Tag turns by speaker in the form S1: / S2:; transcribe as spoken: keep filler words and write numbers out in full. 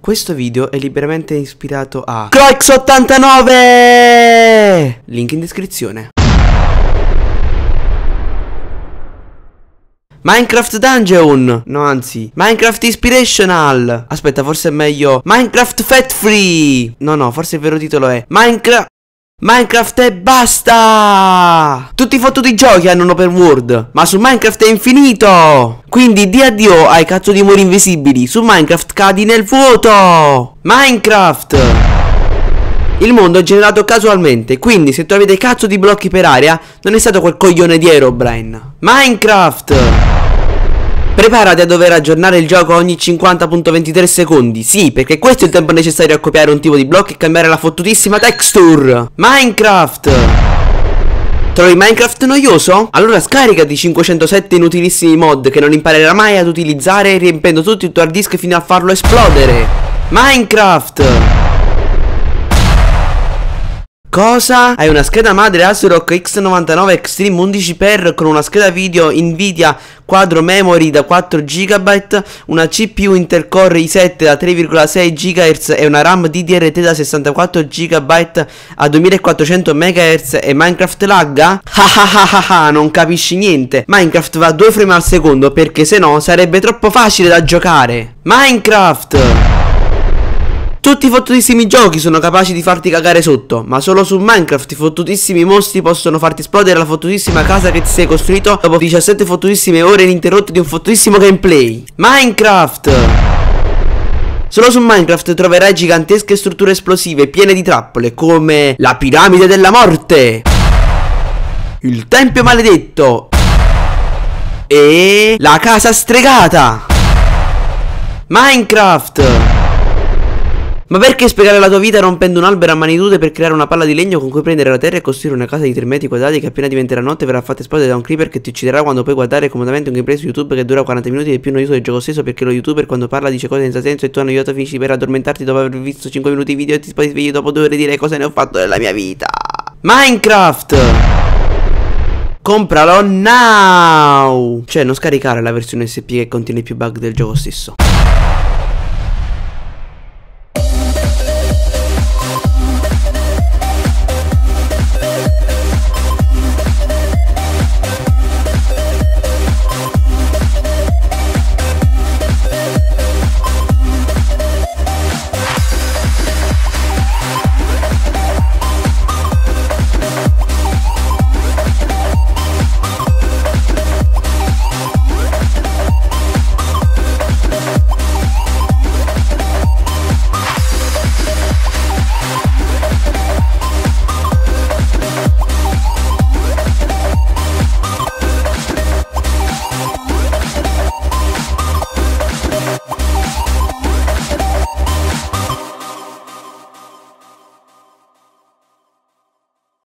S1: Questo video è liberamente ispirato a Croix ottantanove! Link in descrizione. Minecraft Dungeon. No, anzi Minecraft Inspirational. Aspetta, forse è meglio Minecraft Fat Free. No, no, forse il vero titolo è Minecraft Minecraft e basta. Tutti i fottuti giochi hanno un open world, ma su Minecraft è infinito. Quindi di addio ai cazzo di muri invisibili. Su Minecraft cadi nel vuoto. Minecraft, il mondo è generato casualmente, quindi se trovi dei cazzo di blocchi per aria non è stato quel coglione di Herobrine. Minecraft, preparati a dover aggiornare il gioco ogni cinquanta virgola ventitré secondi. Sì, perché questo è il tempo necessario a copiare un tipo di blocco e cambiare la fottutissima texture. Minecraft, trovi Minecraft noioso? Allora scaricati cinquecentosette inutilissimi mod che non imparerai mai ad utilizzare, riempendo tutto il tuo hard disk fino a farlo esplodere. Minecraft, cosa? Hai una scheda madre ASRock X novantanove Extreme undici per con una scheda video Nvidia quadro memory da quattro giga, una C P U Intel Core i sette da tre virgola sei gigahertz e una RAM D D R T da sessantaquattro giga a duemilaquattrocento megahertz e Minecraft lagga? Hahaha, non capisci niente. Minecraft va a due frame al secondo perché se no sarebbe troppo facile da giocare. Minecraft, tutti i fottutissimi giochi sono capaci di farti cagare sotto, ma solo su Minecraft i fottutissimi mostri possono farti esplodere la fottutissima casa che ti sei costruito dopo diciassette fottutissime ore ininterrotte di un fottutissimo gameplay. Minecraft, solo su Minecraft troverai gigantesche strutture esplosive piene di trappole come la piramide della morte, il tempio maledetto e la casa stregata. Minecraft, ma perché spiegare la tua vita rompendo un albero a mani nude per creare una palla di legno con cui prendere la terra e costruire una casa di tre metri quadrati che appena diventerà notte verrà fatta esplodere da un creeper che ti ucciderà quando puoi guardare comodamente un gameplay su YouTube che dura quaranta minuti ed è più noioso del gioco stesso perché lo youtuber quando parla dice cose senza senso e tu annoiato finisci per addormentarti dopo aver visto cinque minuti di video e ti poi svegli dopo due ore di dire cosa ne ho fatto della mia vita. Minecraft, compralo now. Cioè non scaricare la versione S P che contiene più bug del gioco stesso.